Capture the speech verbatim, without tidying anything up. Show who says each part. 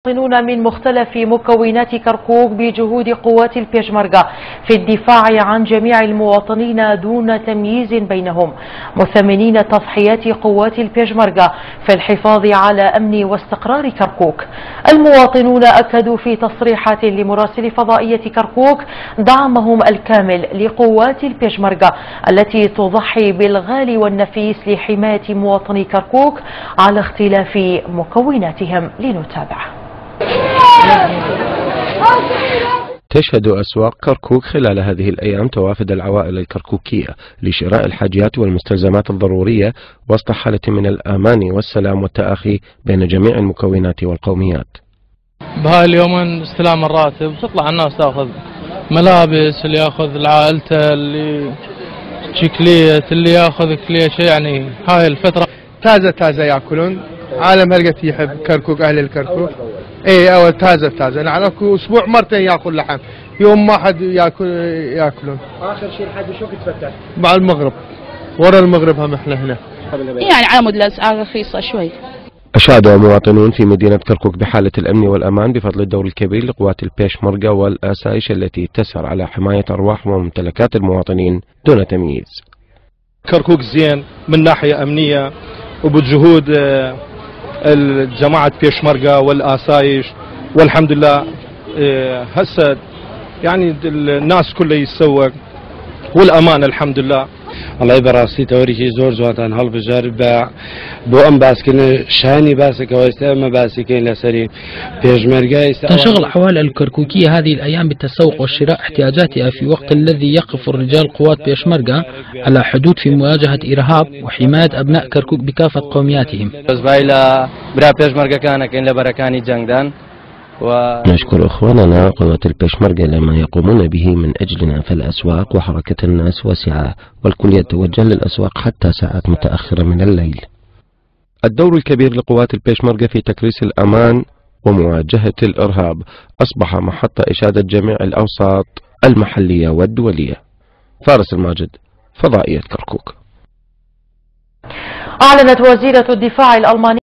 Speaker 1: مواطنون من مختلف مكونات كركوك بجهود قوات البيشمركة في الدفاع عن جميع المواطنين دون تمييز بينهم، مثمنين تضحيات قوات البيشمركة في الحفاظ على أمن واستقرار كركوك. المواطنون أكدوا في تصريحات لمراسل فضائية كركوك دعمهم الكامل لقوات البيشمركة التي تضحي بالغالي والنفيس لحماية مواطني كركوك على اختلاف مكوناتهم. لنتابع.
Speaker 2: تشهد أسواق كركوك خلال هذه الأيام توافد العوائل الكركوكية لشراء الحاجيات والمستلزمات الضرورية وسط حالة من الأمان والسلام والتآخي بين جميع المكونات والقوميات.
Speaker 3: بهاي اليومين استلام الراتب تطلع الناس تاخذ ملابس، اللي ياخذ لعائلته، اللي شكلية، اللي ياخذ كلية شيء. يعني هاي الفترة
Speaker 4: تازة تازة ياكلون. عالم هلقت يحب كركوك، أهل الكركوك اي اول تازة تازة. يعني اسبوع مرتين ياكل لحم، يوم ما حد ياكل ياكلون.
Speaker 5: اخر شيء لحد شو كنت تفتح؟
Speaker 4: مع المغرب، ورا المغرب هم احنا هنا.
Speaker 6: يعني على مود الاسعار رخيصة شوي.
Speaker 2: أشاد مواطنون في مدينة كركوك بحالة الأمن والأمان بفضل الدور الكبير لقوات البيشمركة والآسايش التي تسعى على حماية أرواح وممتلكات المواطنين دون تمييز.
Speaker 7: كركوك زين من ناحية أمنية وبجهود الجماعة بيشمركة والآسايش، والحمد لله هسه يعني الناس كلها يتسوق والأمان الحمد لله.
Speaker 8: الله يبراسي توريكي زور زواتان هل بجارب باع بو ام باسكن شاني باسك واستما باسكين لسري بيشمركة.
Speaker 9: تنشغل أحوال الكركوكية هذه الأيام بالتسوق والشراء احتياجاتها في وقت الذي يقف الرجال قوات بيشمركة على حدود في مواجهة إرهاب وحماية أبناء كركوك بكافة قومياتهم.
Speaker 8: برا بيشمركة كان كين لبركاني جنگدان.
Speaker 2: نشكر إخواننا قوات البيشمركة لما يقومون به من أجلنا، فالأسواق وحركة الناس واسعة والكل يتوجه للأسواق حتى ساعات متأخرة من الليل. الدور الكبير لقوات البيشمركة في تكريس الأمان ومواجهة الإرهاب أصبح محط إشادة جميع الأوساط المحلية والدولية. فارس الماجد، فضائية كركوك.
Speaker 1: أعلنت وزيرة الدفاع الألمانية